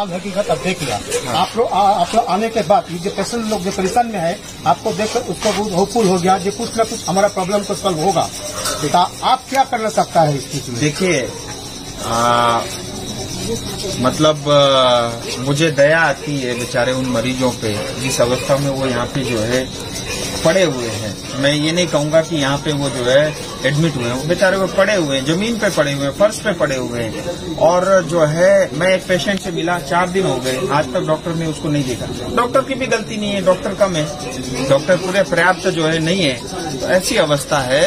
हाल हकीकत अब देख लिया। आप लोग आने के बाद ये जो पेशेंट लोग जो परेशान में है, आपको देखकर उसको बहुत होपफुल हो गया जो कुछ न कुछ हमारा प्रॉब्लम को सॉल्व होगा। तो आप क्या करना सकता है इस चीज में? देखिए, मतलब मुझे दया आती है बेचारे उन मरीजों पे जिस अवस्था में वो यहाँ पे जो है पड़े हुए हैं। मैं ये नहीं कहूंगा कि यहाँ पे वो जो है एडमिट हुए हैं, वो बेचारे वो पड़े हुए हैं, जमीन पे पड़े हुए हैं, फर्श पे पड़े हुए हैं। और जो है मैं एक पेशेंट से मिला, 4 दिन हो गए, आज तक डॉक्टर ने उसको नहीं देखा। डॉक्टर की भी गलती नहीं है, डॉक्टर कम है, डॉक्टर पूरे पर्याप्त जो है नहीं है, तो ऐसी अवस्था है।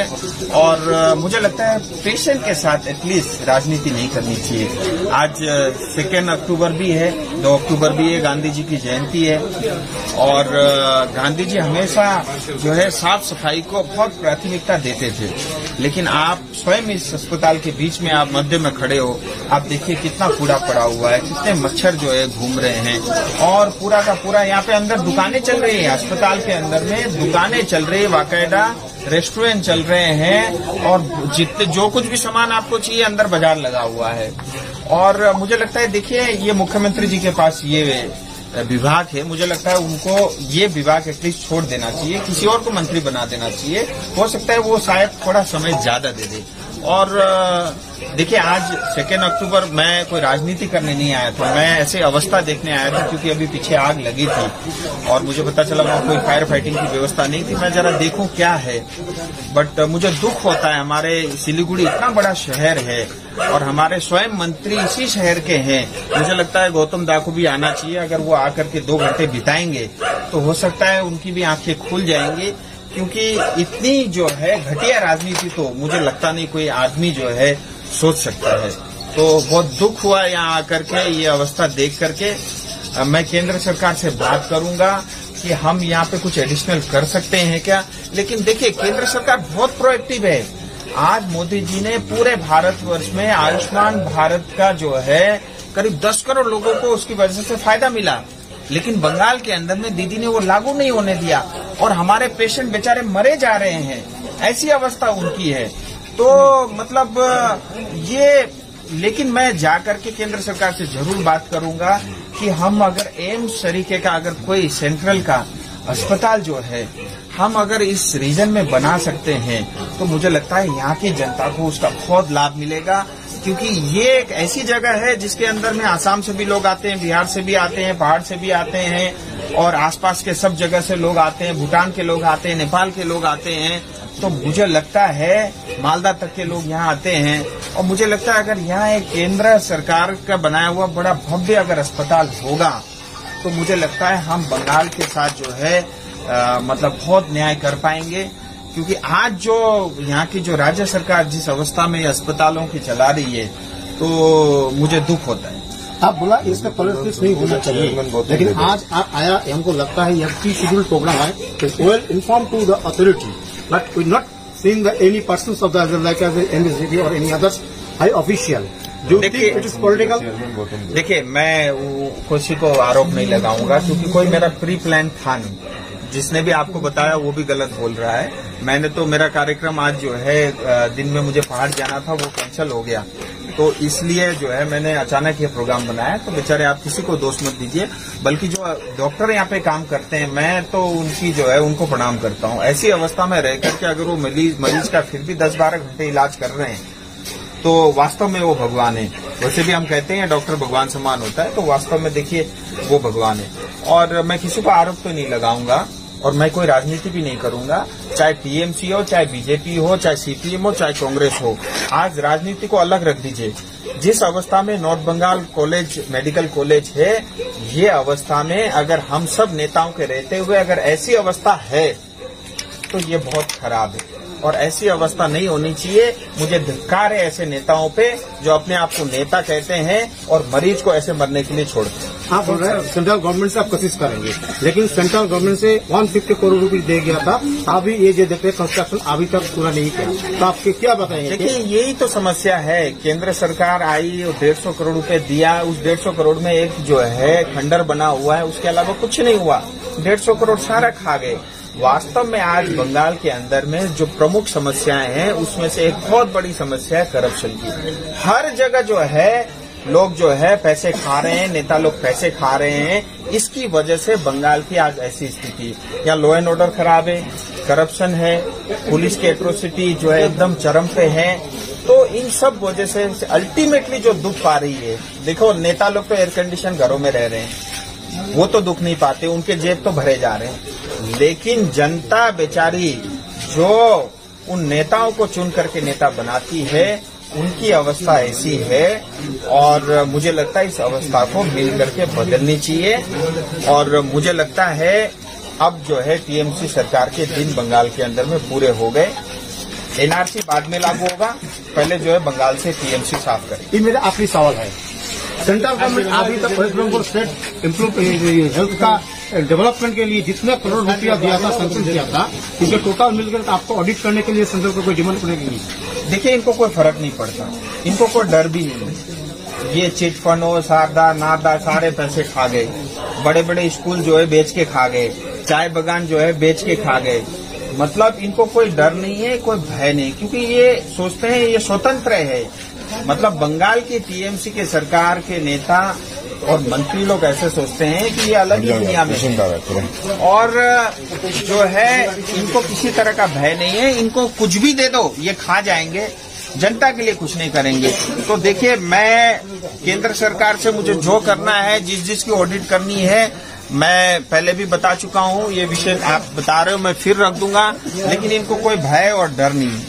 और मुझे लगता है पेशेंट के साथ एटलीस्ट राजनीति नहीं करनी चाहिए। आज 2 अक्टूबर भी है, 2 अक्टूबर भी है, गांधी जी की जयंती है। और गांधी जी हमेशा जो है साफ सफाई को बहुत प्राथमिकता देते थे, लेकिन आप स्वयं इस अस्पताल के बीच में आप मध्य में खड़े हो, आप देखिए कितना कूड़ा पड़ा हुआ है, कितने मच्छर जो है घूम रहे हैं, और पूरा का पूरा यहाँ पे अंदर दुकानें चल रही हैं, अस्पताल के अंदर में दुकानें चल रही है, बाकायदा रेस्टोरेंट चल रहे हैं, और जितने जो कुछ भी सामान आपको चाहिए अंदर बाजार लगा हुआ है। और मुझे लगता है देखिए, ये मुख्यमंत्री जी के पास ये विभाग है, मुझे लगता है उनको ये विभाग एटलीस्ट छोड़ देना चाहिए, किसी और को मंत्री बना देना चाहिए। हो सकता है वो शायद थोड़ा समय ज्यादा दे दे। और देखिए, आज 2 अक्टूबर मैं कोई राजनीति करने नहीं आया था, मैं ऐसे अवस्था देखने आया था, क्योंकि अभी पीछे आग लगी थी और मुझे पता चला वहाँ कोई फायर फाइटिंग की व्यवस्था नहीं थी। मैं जरा देखूं क्या है, बट मुझे दुख होता है। हमारे सिलीगुड़ी इतना बड़ा शहर है और हमारे स्वयं मंत्री इसी शहर के हैं। मुझे लगता है गौतम दा को भी आना चाहिए, अगर वो आकर के 2 घंटे बिताएंगे तो हो सकता है उनकी भी आंखें खुल जाएंगी, क्योंकि इतनी जो है घटिया राजनीति तो मुझे लगता नहीं कोई आदमी जो है सोच सकता है। तो बहुत दुख हुआ यहाँ आकर के ये अवस्था देख करके। मैं केंद्र सरकार से बात करूंगा कि हम यहाँ पे कुछ एडिशनल कर सकते हैं क्या। लेकिन देखिए, केंद्र सरकार बहुत प्रोएक्टिव है। आज मोदी जी ने पूरे भारतवर्ष में आयुष्मान भारत का जो है करीब 10 करोड़ लोगों को उसकी वजह से फायदा मिला, लेकिन बंगाल के अंदर में दीदी ने वो लागू नहीं होने दिया और हमारे पेशेंट बेचारे मरे जा रहे हैं। ऐसी अवस्था उनकी है। तो मतलब ये, लेकिन मैं जाकर के केंद्र सरकार से जरूर बात करूंगा कि हम अगर एम्स तरीके का अगर कोई सेंट्रल का अस्पताल जो है हम अगर इस रीजन में बना सकते हैं तो मुझे लगता है यहाँ की जनता को उसका बहुत लाभ मिलेगा, क्योंकि ये एक ऐसी जगह है जिसके अंदर में आसाम से भी लोग आते हैं, बिहार से भी आते हैं, पहाड़ से भी आते हैं और आसपास के सब जगह से लोग आते हैं, भूटान के लोग आते हैं, नेपाल के लोग आते हैं। तो मुझे लगता है मालदा तक के लोग यहाँ आते हैं और मुझे लगता है अगर यहाँ एक केंद्र सरकार का बनाया हुआ बड़ा भव्य अगर अस्पताल होगा तो मुझे लगता है हम बंगाल के साथ जो है मतलब बहुत न्याय कर पाएंगे, क्योंकि आज जो यहाँ की जो राज्य सरकार जिस अवस्था में अस्पतालों की चला रही है तो मुझे दुख होता है। आप बोला इसका पॉलिटिक्स नहीं होना चाहिए, लेकिन आज आप आया, हमको लगता है यह प्री शेड्यूल प्रोग्राम है, well inform to the authority, but we not seeing the any persons of the like MSDT और एनी अदर्स हाई ऑफिशियल। देखिए, मैं किसी को आरोप नहीं लगाऊंगा, क्योंकि कोई मेरा प्री प्लान था नहीं। जिसने भी आपको बताया वो भी गलत बोल रहा है। मैंने तो, मेरा कार्यक्रम आज जो है दिन में मुझे पहाड़ जाना था वो कैंसिल हो गया, तो इसलिए जो है मैंने अचानक ये प्रोग्राम बनाया। तो बेचारे आप किसी को दोष मत दीजिए, बल्कि जो डॉक्टर यहाँ पे काम करते हैं मैं तो उनकी जो है उनको प्रणाम करता हूँ। ऐसी अवस्था में रह करके अगर वो मरीज का फिर भी 10-12 घंटे इलाज कर रहे हैं तो वास्तव में वो भगवान है। वैसे भी हम कहते हैं डॉक्टर भगवान समान होता है, तो वास्तव में देखिए वो भगवान है। और मैं किसी को आरोप तो नहीं लगाऊंगा और मैं कोई राजनीति भी नहीं करूंगा, चाहे टीएमसी हो, चाहे बीजेपी हो, चाहे सीपीएम हो, चाहे कांग्रेस हो। आज राजनीति को अलग रख दीजिए। जिस अवस्था में नॉर्थ बंगाल मेडिकल कॉलेज है, ये अवस्था में अगर हम सब नेताओं के रहते हुए अगर ऐसी अवस्था है तो ये बहुत खराब है और ऐसी अवस्था नहीं होनी चाहिए। मुझे धिक्कार है ऐसे नेताओं पे जो अपने आप को नेता कहते हैं और मरीज को ऐसे मरने के लिए छोड़ते हैं। आप बोल रहे हैं सेंट्रल गवर्नमेंट से आप कोशिश करेंगे, लेकिन सेंट्रल गवर्नमेंट से 150 करोड़ रुपए दे गया था, अभी ये जो देखते हैं कंस्ट्रक्शन अभी तक पूरा नहीं किया, तो आपके क्या बताएंगे? देखिए, यही तो समस्या है। केंद्र सरकार आई और 150 करोड़ रुपए दिया, उस 150 करोड़ में एक जो है खंडर बना हुआ है, उसके अलावा कुछ नहीं हुआ। 150 करोड़ सारा खा गए। वास्तव में आज बंगाल के अंदर में जो प्रमुख समस्याएं हैं उसमें से एक बहुत बड़ी समस्या है करप्शन की। हर जगह जो है लोग जो है पैसे खा रहे हैं, नेता लोग पैसे खा रहे हैं। इसकी वजह से बंगाल की आज ऐसी स्थिति, यहाँ लॉ एंड ऑर्डर खराब है, करप्शन है, पुलिस की एट्रोसिटी जो है एकदम चरम पे है। तो इन सब वजह से अल्टीमेटली जो दुख पा रही है, देखो नेता लोग तो एयर कंडीशन घरों में रह रहे हैं, वो तो दुख नहीं पाते, उनके जेब तो भरे जा रहे हैं, लेकिन जनता बेचारी जो उन नेताओं को चुन करके नेता बनाती है, उनकी अवस्था ऐसी है। और मुझे लगता है इस अवस्था को मिल करके बदलनी चाहिए। और मुझे लगता है अब जो है टीएमसी सरकार के दिन बंगाल के अंदर में पूरे हो गए। एनआरसी बाद में लागू होगा, पहले जो है बंगाल से टीएमसी साफ करें। ये मेरा आखिरी सवाल है, सेंट्रल गवर्नमेंट अभी तक West Bengal state improve health का डेवलपमेंट के लिए जितना करोड़ रुपया दिया था, सैंक्शन किया था, इसे टोटल मिलकर आपको ऑडिट करने के लिए सेंट्रल को कोई डिमांड करेगी? देखिए, इनको कोई फर्क नहीं पड़ता, इनको कोई डर भी नहीं। ये चिट फंड हो, सारदा नारदा सारे पैसे खा गए, बड़े बड़े स्कूल जो है बेच के खा गए, चाय बागान जो है बेच के खा गए। मतलब इनको कोई डर नहीं है, कोई भय नहीं, क्योंकि ये सोचते हैं ये स्वतंत्र है। मतलब बंगाल की टीएमसी के सरकार के नेता और मंत्री लोग ऐसे सोचते हैं कि ये अलग ही दुनिया में है, और जो है इनको किसी तरह का भय नहीं है। इनको कुछ भी दे दो ये खा जाएंगे, जनता के लिए कुछ नहीं करेंगे। तो देखिए, मैं केंद्र सरकार से मुझे जो करना है, जिसकी ऑडिट करनी है, मैं पहले भी बता चुका हूँ। ये विषय आप बता रहे हो, मैं फिर रख दूंगा, लेकिन इनको कोई भय और डर नहीं है।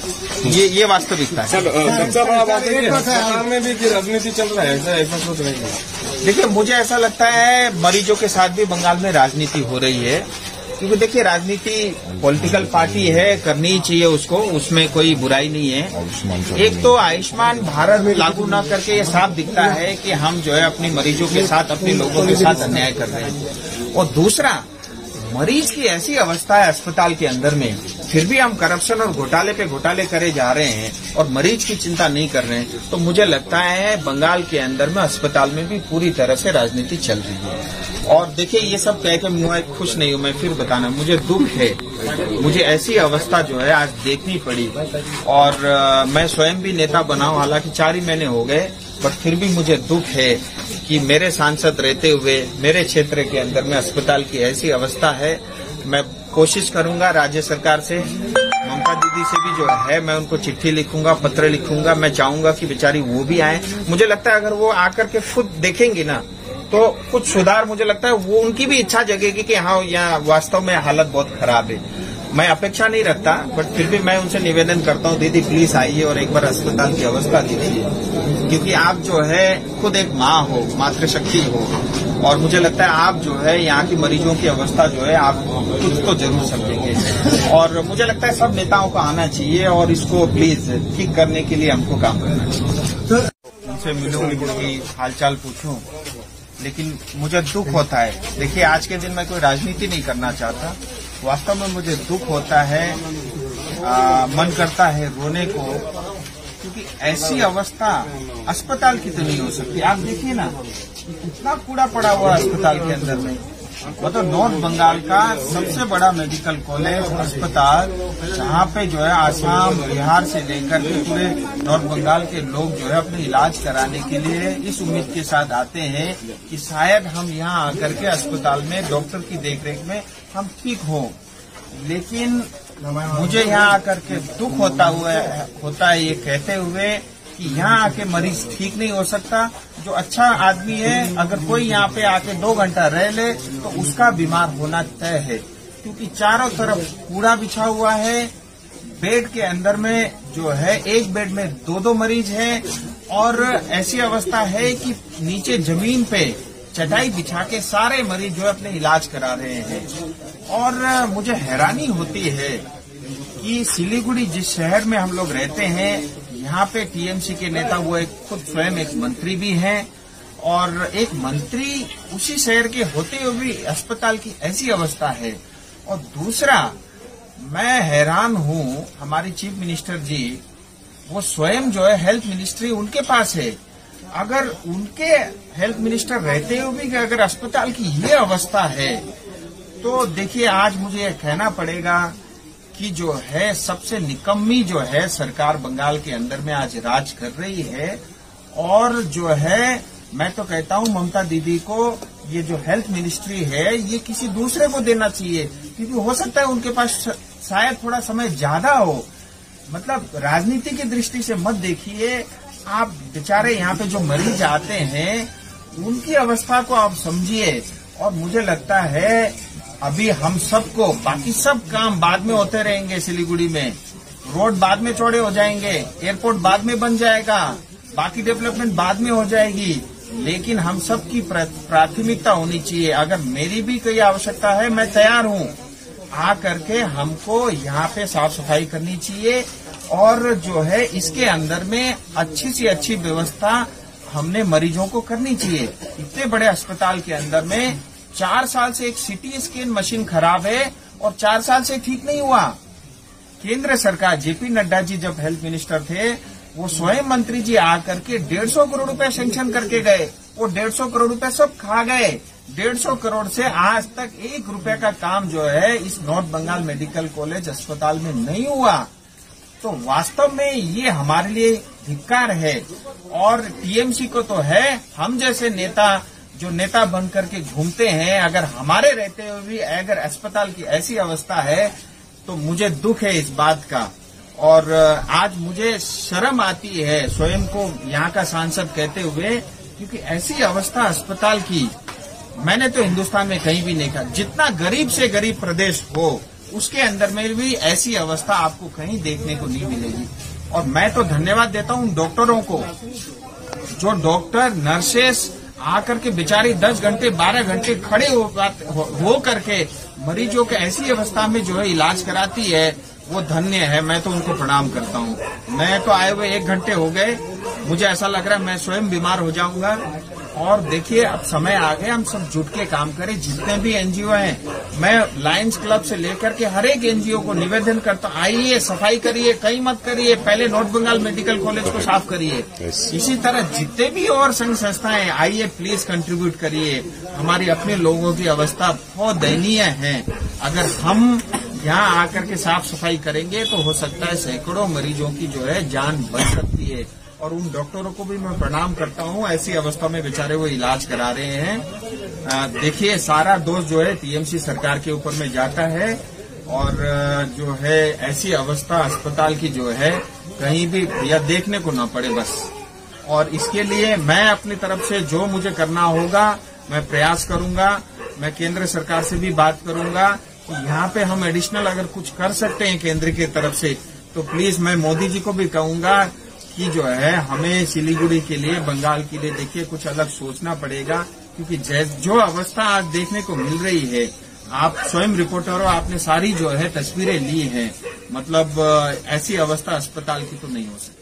ये वास्तविकता है। सबसे बड़ा बात है कि सरकार में भी राजनीति चल रहा है, ऐसा सोच रहे हैं? देखिए, मुझे ऐसा लगता है मरीजों के साथ भी बंगाल में राजनीति हो रही है, क्योंकि देखिए राजनीति पॉलिटिकल पार्टी है, करनी ही चाहिए उसको, उसमें कोई बुराई नहीं है। एक तो आयुष्मान भारत लागू न करके ये साफ दिखता है कि हम जो है अपनी मरीजों के साथ, अपने लोगों के साथ अन्याय कर रहे हैं। और दूसरा, मरीज की ऐसी अवस्था है अस्पताल के अंदर में, फिर भी हम करप्शन और घोटाले पे घोटाले करे जा रहे हैं और मरीज की चिंता नहीं कर रहे हैं। तो मुझे लगता है बंगाल के अंदर में अस्पताल में भी पूरी तरह से राजनीति चल रही है। और देखिए, ये सब कह के मैं खुश नहीं हूँ, मैं फिर बताना, मुझे दुख है, मुझे ऐसी अवस्था जो है आज देखनी पड़ी। और मैं स्वयं भी नेता बना हूँ, हालांकि 4 ही महीने हो गए, बट फिर भी मुझे दुख है कि मेरे सांसद रहते हुए मेरे क्षेत्र के अंदर में अस्पताल की ऐसी अवस्था है। मैं कोशिश करूंगा राज्य सरकार से, ममता दीदी से भी जो है मैं उनको चिट्ठी लिखूंगा, पत्र लिखूंगा। मैं चाहूंगा कि बेचारी वो भी आए। मुझे लगता है अगर वो आकर के खुद देखेंगी ना, तो कुछ सुधार, मुझे लगता है वो उनकी भी इच्छा जगेगी कि हाँ, यहाँ वास्तव में हालत बहुत खराब है। मैं अपेक्षा नहीं रखता, बट फिर भी मैं उनसे निवेदन करता हूँ, दीदी प्लीज आइए और एक बार अस्पताल की अवस्था दीजिए, क्योंकि आप जो है खुद एक माँ हो, मातृशक्ति हो, और मुझे लगता है आप जो है यहाँ की मरीजों की अवस्था जो है आप खुद तो जरूर समझेंगे। और मुझे लगता है सब नेताओं को आना चाहिए और इसको प्लीज ठीक करने के लिए हमको काम करना चाहिए। उनसे मिलूं, उनकी हालचाल पूछूं, लेकिन मुझे दुख होता है। देखिए, आज के दिन मैं कोई राजनीति नहीं करना चाहता, वास्तव में मुझे दुख होता है, मन करता है रोने को, क्योंकि ऐसी अवस्था अस्पताल की तो नहीं हो सकती। आप देखिए ना, इतना कूड़ा पड़ा हुआ अस्पताल के अंदर में। मतलब नॉर्थ बंगाल का सबसे बड़ा मेडिकल कॉलेज अस्पताल, जहाँ पे जो है आसाम, बिहार से लेकर के पूरे नॉर्थ बंगाल के लोग जो है अपने इलाज कराने के लिए इस उम्मीद के साथ आते हैं कि शायद हम यहाँ आकर के अस्पताल में डॉक्टर की देखरेख में हम ठीक हो। लेकिन मुझे यहाँ आकर के दुख होता है ये कहते हुए कि यहाँ आके मरीज ठीक नहीं हो सकता। जो अच्छा आदमी है, अगर कोई यहाँ पे आके 2 घंटा रह ले तो उसका बीमार होना तय है, क्योंकि चारों तरफ कूड़ा बिछा हुआ है। बेड के अंदर में जो है एक बेड में 2-2 मरीज हैं, और ऐसी अवस्था है कि नीचे जमीन पे चटाई बिछा के सारे मरीज जो है अपने इलाज करा रहे हैं। और मुझे हैरानी होती है कि सिलीगुड़ी जिस शहर में हम लोग रहते हैं, यहाँ पे टीएमसी के नेता वो खुद स्वयं एक मंत्री भी हैं, और एक मंत्री उसी शहर के होते हुए भी अस्पताल की ऐसी अवस्था है। और दूसरा, मैं हैरान हूँ, हमारी चीफ मिनिस्टर जी वो स्वयं जो है हेल्थ मिनिस्ट्री उनके पास है। अगर उनके हेल्थ मिनिस्टर रहते हुए भी अगर अस्पताल की ये अवस्था है, तो देखिए आज मुझे यह कहना पड़ेगा कि जो है सबसे निकम्मी जो है सरकार बंगाल के अंदर में आज राज कर रही है। और जो है मैं तो कहता हूँ ममता दीदी को ये जो हेल्थ मिनिस्ट्री है ये किसी दूसरे को देना चाहिए, क्योंकि हो सकता है उनके पास शायद थोड़ा समय ज्यादा हो। मतलब राजनीति की दृष्टि से मत देखिए, आप बेचारे यहाँ पे जो मरीज आते हैं उनकी अवस्था को आप समझिए। और मुझे लगता है अभी हम सबको, बाकी सब काम बाद में होते रहेंगे, सिलीगुड़ी में रोड बाद में चौड़े हो जाएंगे, एयरपोर्ट बाद में बन जाएगा, बाकी डेवलपमेंट बाद में हो जाएगी, लेकिन हम सबकी प्राथमिकता होनी चाहिए। अगर मेरी भी कोई आवश्यकता है मैं तैयार हूँ, आ करके हमको यहाँ पे साफ सफाई करनी चाहिए। और जो है इसके अंदर में अच्छी से अच्छी व्यवस्था हमने मरीजों को करनी चाहिए। इतने बड़े अस्पताल के अंदर में 4 साल से एक सीटी स्कैन मशीन खराब है और 4 साल से ठीक नहीं हुआ। केंद्र सरकार, जेपी नड्डा जी जब हेल्थ मिनिस्टर थे, वो स्वयं मंत्री जी आकर के 150 करोड़ रुपए सैंक्शन करके गए। वो 150 करोड़ रुपए सब खा गए। 150 करोड़ से आज तक 1 रुपए का काम जो है इस नॉर्थ बंगाल मेडिकल कॉलेज अस्पताल में नहीं हुआ। तो वास्तव में ये हमारे लिए धिक्कार है। और टीएमसी को तो है, हम जैसे नेता जो नेता बन करके घूमते हैं, अगर हमारे रहते हुए भी अगर अस्पताल की ऐसी अवस्था है तो मुझे दुख है इस बात का। और आज मुझे शर्म आती है स्वयं को यहाँ का सांसद कहते हुए, क्योंकि ऐसी अवस्था अस्पताल की मैंने तो हिंदुस्तान में कहीं भी नहीं कहा। जितना गरीब से गरीब प्रदेश हो उसके अंदर में भी ऐसी अवस्था आपको कहीं देखने को नहीं मिलेगी। और मैं तो धन्यवाद देता हूँ डॉक्टरों को, जो डॉक्टर नर्सेस आकर के बेचारी 10 घंटे 12 घंटे खड़े हो करके मरीजों के ऐसी अवस्था में जो है इलाज कराती है, वो धन्य है। मैं तो उनको प्रणाम करता हूँ। मैं तो आए हुए 1 घंटे हो गए, मुझे ऐसा लग रहा है मैं स्वयं बीमार हो जाऊंगा। और देखिए अब समय आ गया, हम सब जुट के काम करें। जितने भी एनजीओ हैं, मैं लायंस क्लब से लेकर के हर एक एनजीओ को निवेदन करता हूँ, आइए सफाई करिए, कहीं मत करिए, पहले नॉर्थ बंगाल मेडिकल कॉलेज को साफ करिए। इसी तरह जितने भी और संघ संस्थाएं, आइए प्लीज कंट्रीब्यूट करिए। हमारी अपने लोगों की अवस्था बहुत दयनीय है। अगर हम यहाँ आकर के साफ सफाई करेंगे तो हो सकता है सैकड़ों मरीजों की जो है जान बच सकती है। और उन डॉक्टरों को भी मैं प्रणाम करता हूँ, ऐसी अवस्था में बेचारे वो इलाज करा रहे हैं। देखिए सारा दोष जो है टीएमसी सरकार के ऊपर में जाता है। और जो है ऐसी अवस्था अस्पताल की जो है कहीं भी या देखने को ना पड़े बस। और इसके लिए मैं अपनी तरफ से जो मुझे करना होगा मैं प्रयास करूंगा। मैं केंद्र सरकार से भी बात करूंगा कि यहाँ पे हम एडिशनल अगर कुछ कर सकते हैं केंद्र की तरफ से, तो प्लीज मैं मोदी जी को भी कहूंगा कि जो है हमें सिलीगुड़ी के लिए, बंगाल के लिए देखिए कुछ अलग सोचना पड़ेगा। क्योंकि जो अवस्था आज देखने को मिल रही है, आप स्वयं रिपोर्टर हो, आपने सारी जो है तस्वीरें ली हैं, मतलब ऐसी अवस्था अस्पताल की तो नहीं हो सकती।